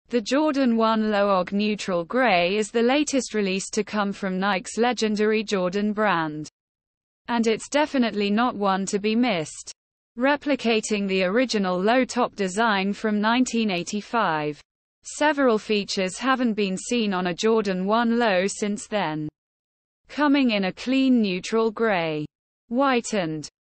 The Jordan 1 Low Ogg Neutral Grey is the latest release to come from Nike's legendary Jordan brand. And it's definitely not one to be missed. Replicating the original low-top design from 1985. Several features haven't been seen on a Jordan 1 Low since then. Coming in a clean neutral grey. Whitened